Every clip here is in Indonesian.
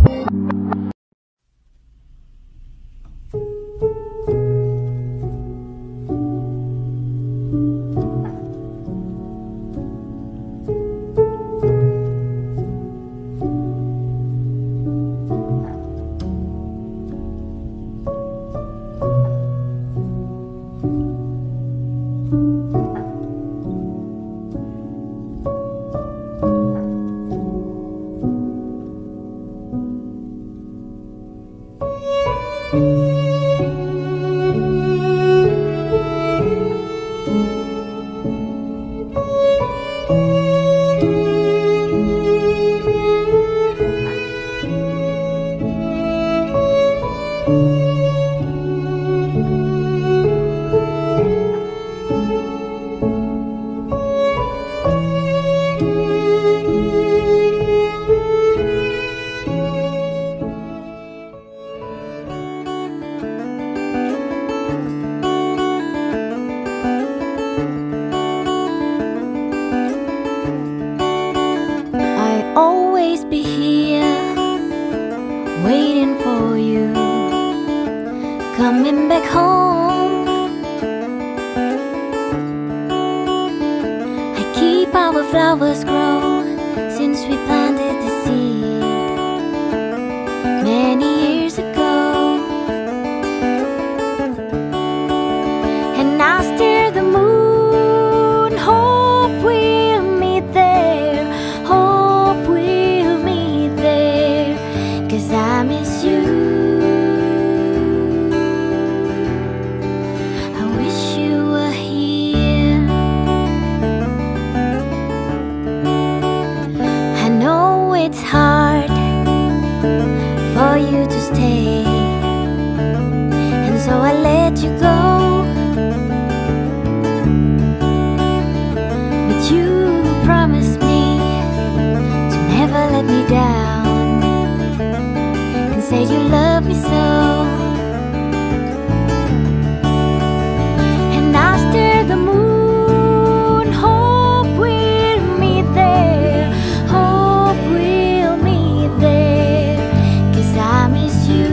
Always be here, waiting for you, coming back home. I keep our flowers grow since we planted the seed many years ago. And I stare the moon, hope we'll meet there, hope we'll meet there, 'cause I miss you. I wish you were here. I know it's hard for you to stay, and so I let you go. But you promised me to never let me down, and said you love me so. And I stare the moon, hope we'll meet there, hope we'll meet there, 'cause I miss you.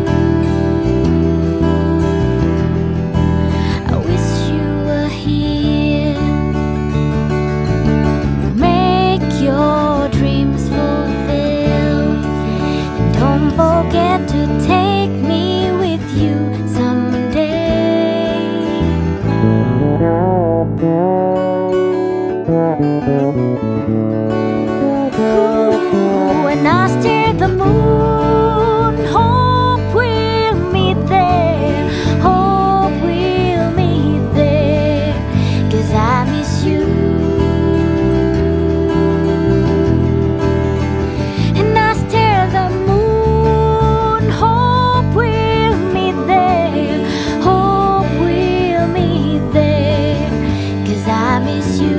I wish you were here. Make your dreams fulfill, and don't forget to take me with you someday. Ooh, and I stare the moon, hope we'll meet there, hope we'll meet there, 'cause I miss you. And I stare the moon, hope we'll meet there, hope we'll meet there, 'cause I miss you.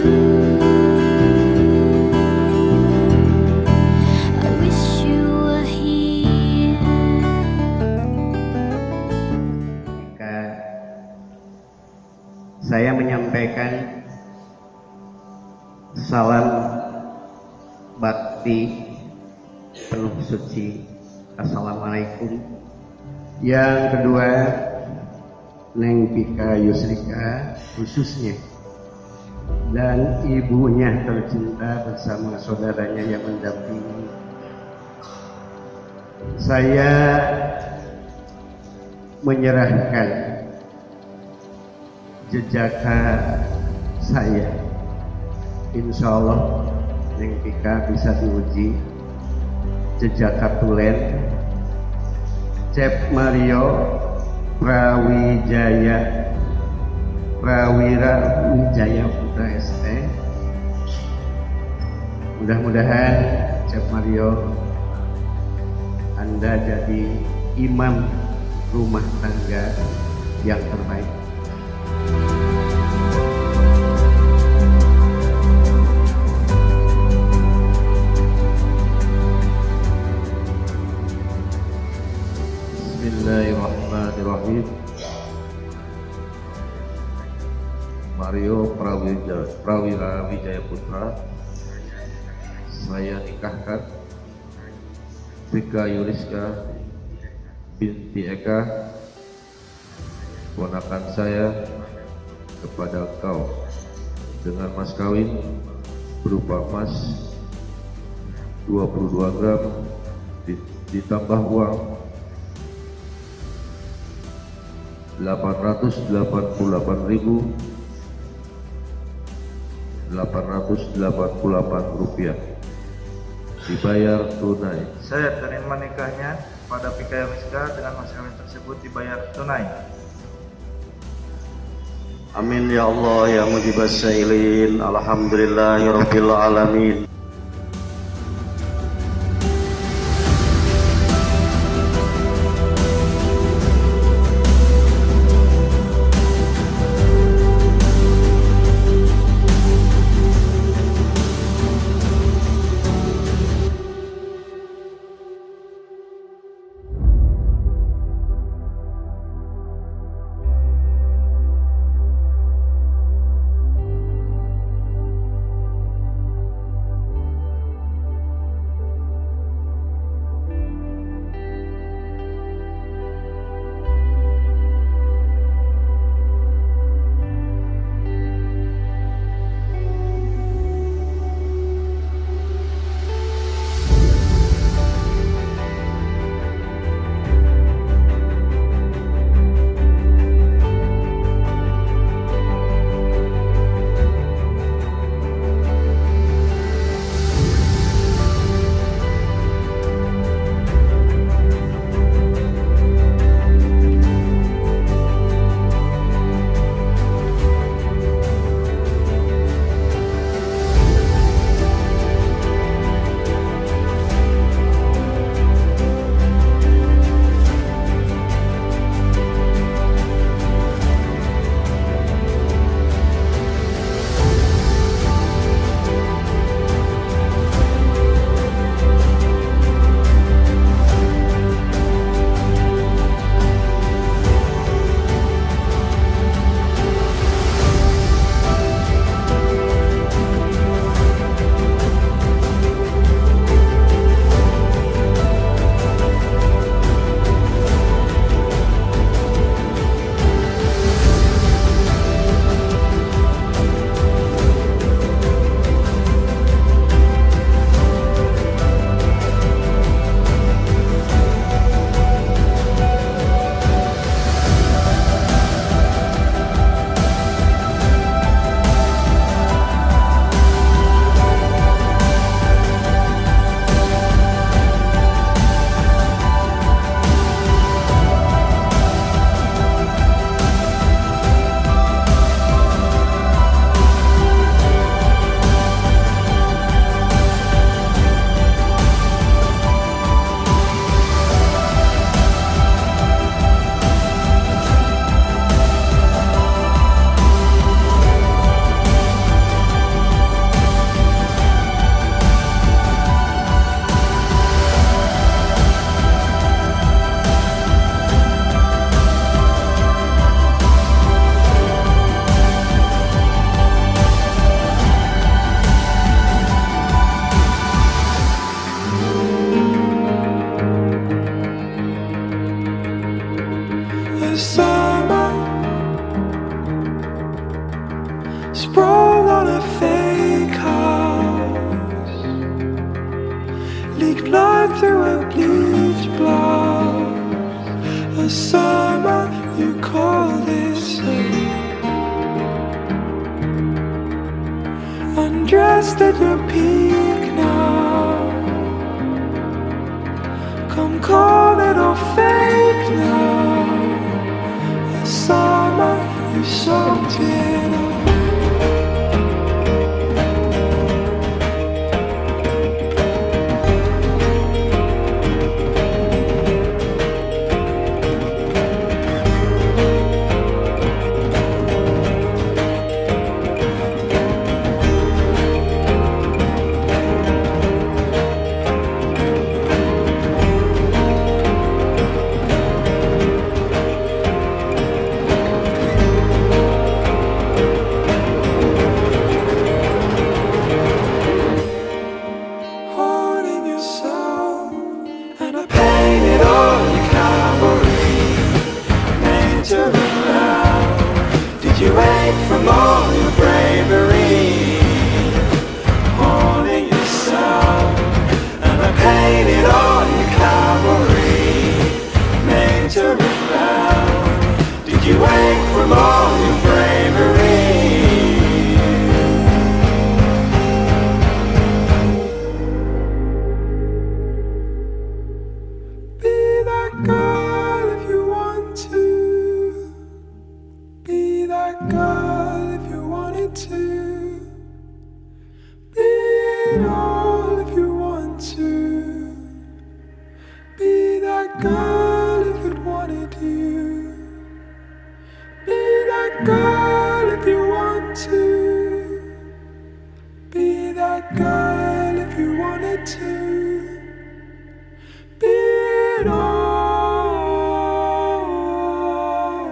I wish you were here. Saya menyampaikan salam bakti penuh suci. Assalamualaikum. Yang kedua, Neng Fika Yusrika khususnya, dan ibunya tercinta bersama saudaranya yang mendampingi. Saya menyerahkan jejaka saya. Insya Allah Neng Fika bisa diuji jejaka tulen Cep Mario Prawira Wijaya Putra ST. Mudah-mudahan Cep Mario, Anda jadi imam rumah tangga yang terbaik. Bismillahirrahmanirrahim. Mario Prawira Wijaya Putra saya nikahkan Fika Yuriska binti Eka, ponakan saya, kepada kau dengan mas kawin berupa emas 22 gram ditambah uang 888.888 rupiah dibayar tunai. Saya terima nikahnya pada Fika Yuriska dengan mas kawin tersebut dibayar tunai. Amin ya Allah ya mujibas sa'ilin. Alhamdulillahirabbil alamin. Summer sprawl on a fake house, leak blood through a bleach blouse. A summer you call this undressed at your peak now. Come call it all fake now. Summer, you soaked it up. awake from all your bravery, holding yourself, and I painted all your cavalry, made to rebel. Did you wake from all your bravery? Be that girl if you want to. Be that girl if you wanted to. Be it all if you want to. Be that girl if it wanted you. Be that girl if you want to. Be that girl if you wanted to. Be it all.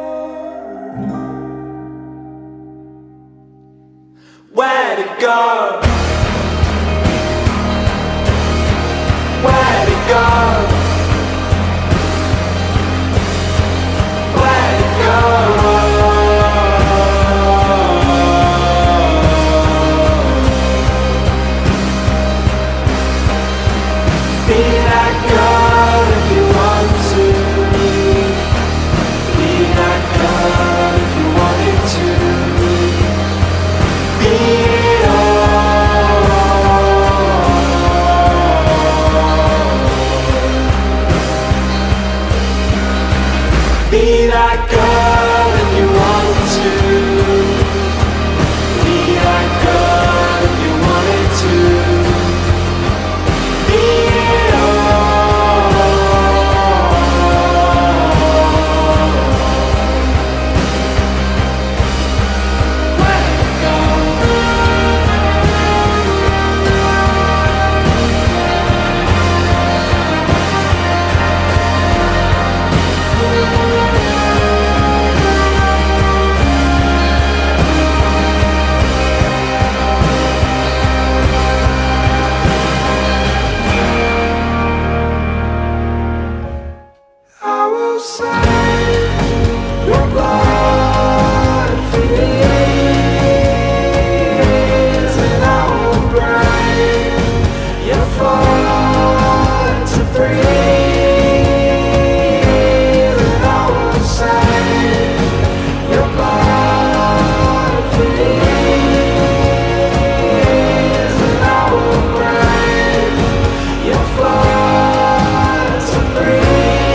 Where'd it go? Where'd it go? Where'd it go? Be that girl if you want to. Be that girl if you wanted to. Be it all. Be that girl if you want to. Be that girl if you wanted to. Be it all. Let it go. I will save your blood for years, and I will break your fall to breathe, and I will save your blood for years, and I will break your fall to breathe.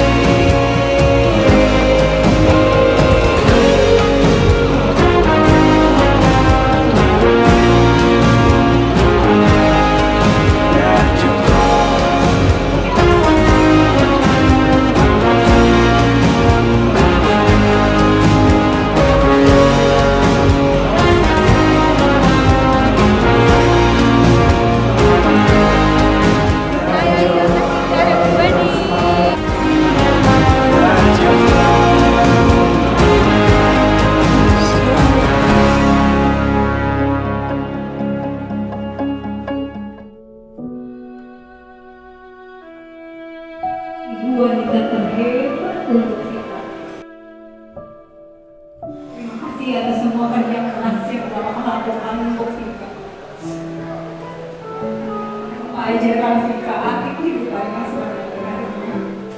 Ibu wanita terhebat untuk kita. Terima kasih atas semua kerja keras yang telah melakukan untuk kita. Mengajarkan kita arti kehidupannya sebagai pribadi.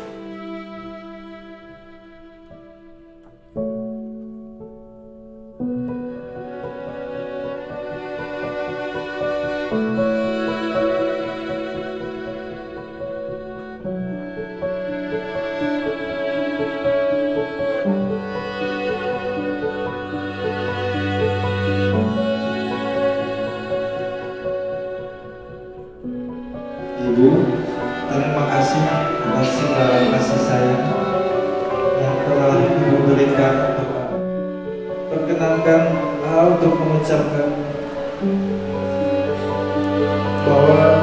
Ibu, terima kasih atas segala kasih sayang yang telah Ibu berikan. Perkenankan untuk mengucapkan bahwa